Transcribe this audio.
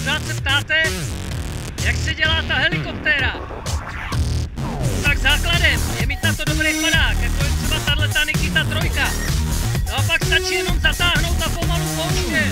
Pořád se ptáte, jak se dělá ta helikoptéra? Tak základem je mít na to dobrý padák, jako je třeba tato Nikita 3. No a pak stačí jenom zatáhnout a pomalu pouštět.